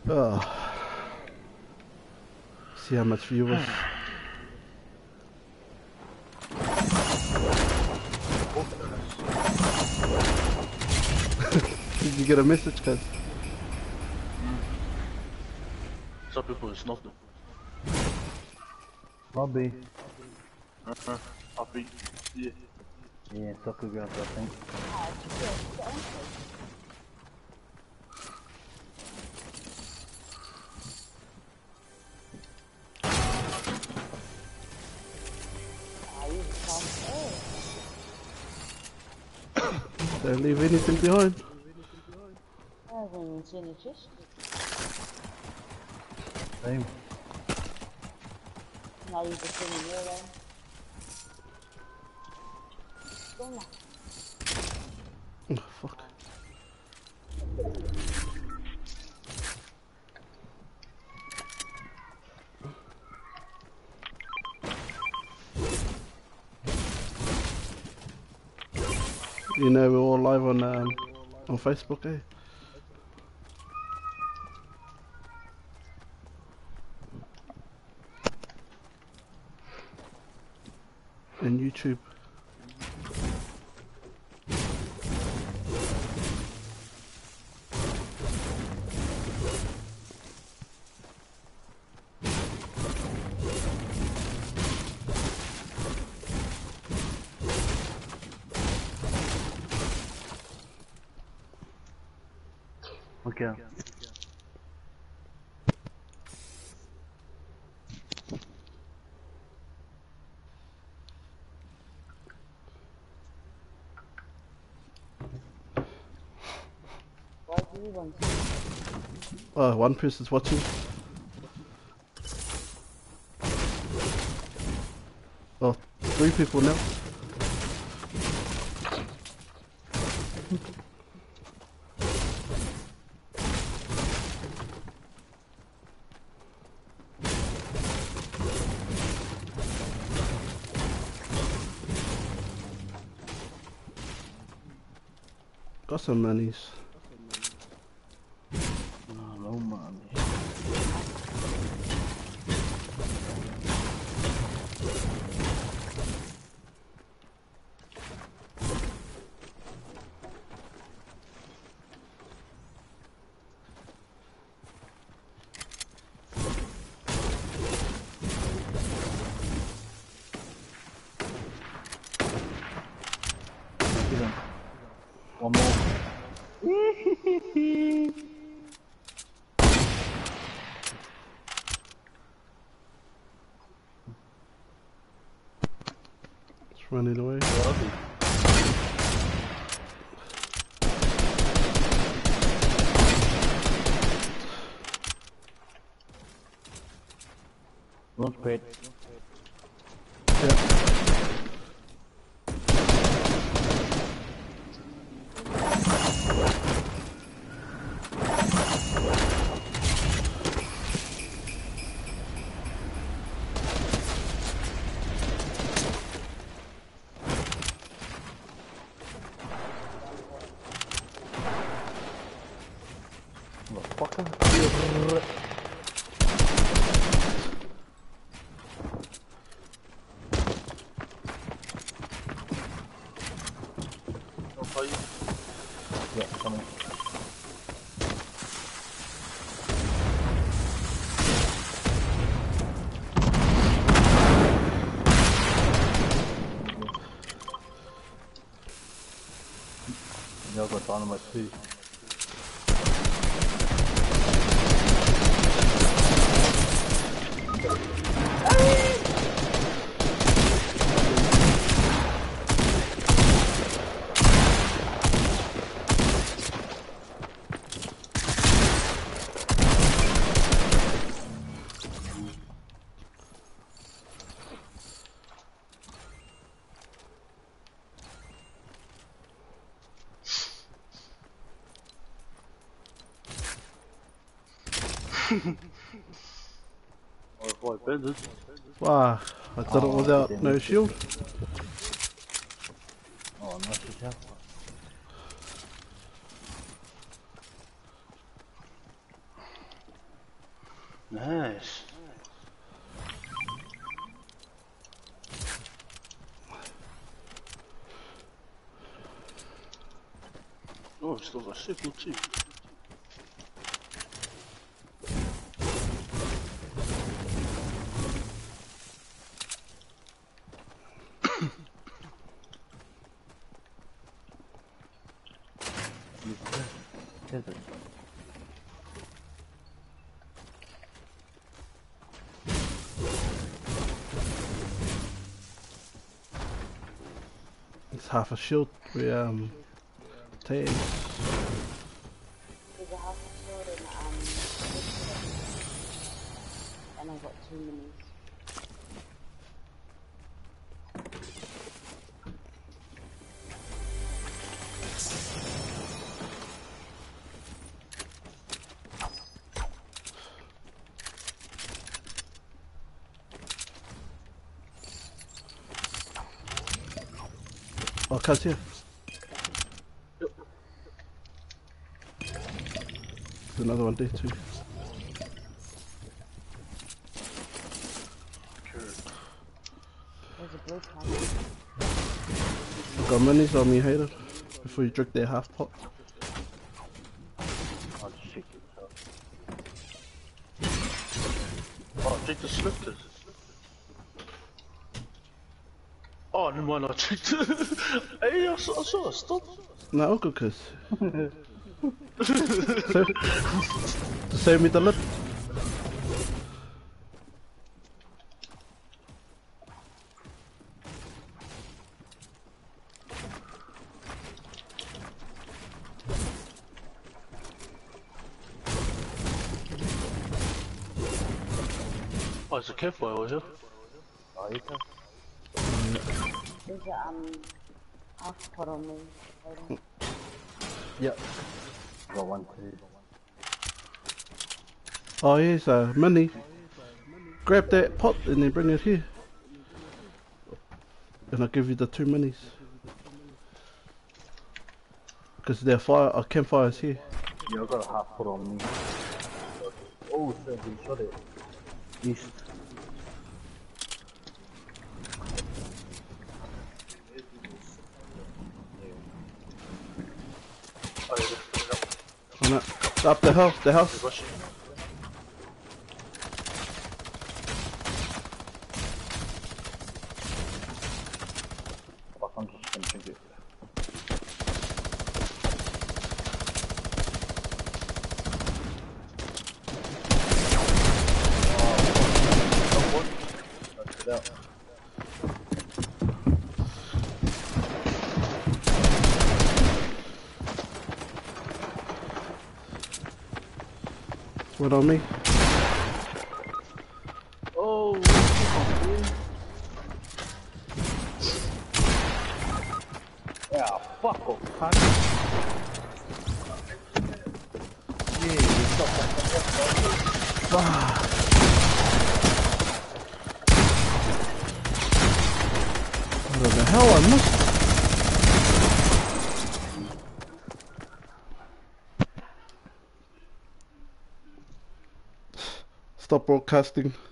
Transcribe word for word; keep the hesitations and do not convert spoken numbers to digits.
Oh. See how much viewers. Did you get a message, cuz? Some people is nothing. Bobby. Uh-huh. Happy. Yeah. Yeah, soccer girls, I think. Don't leave anything behind. Same. Nou, je begint weer dan. Kom maar. Oh, fuck. You know we're all live on um, on Facebook, eh? And YouTube. Okay. Why do you want to? Oh, one person's watching. Oh, three people now. Got some monies. Oh, no money. One more. It's running away. Not paid. Yeah. Motherfucker. Yeah, coming. Y'all got dynamite too. Oh, quite bended. Wow, I did it Oh, without damn no it. shield. Oh, nice to have. Nice. Oh, we still got sickle too. Desert. It's half a shield with um potatoes. There's a half a sword and um, and I've got two minis. Oh, Kaz here. Yep. There's another one there too. There's a blue card. Got minis on me, hater. Before you drink their half pot. Oh shit. Oh, drink the slippers. Oh, never mind, I checked it. Hey, I saw, I saw it, stop. No, all good, Kaz. So, to save me the lip. Oh, there's a campfire over here. Oh, you can. There's a um, half pot on me. Hold on. Yep. Got one too. Oh, here's a mini. Grab that pot and then bring it here. And I'll give you the two minis. Because their fire, our campfire's here. Yeah, I got a half put on me. Oh shit, he shot it. East. Oh, yeah, yeah. On that. Up the house, the house. Rushing. Fuck, I'm just gonna drink it. That's it out. What on me? Oh, Yeah, fuck off, cunt. Yeah, you stop that. What the hell I missed? Stop broadcasting.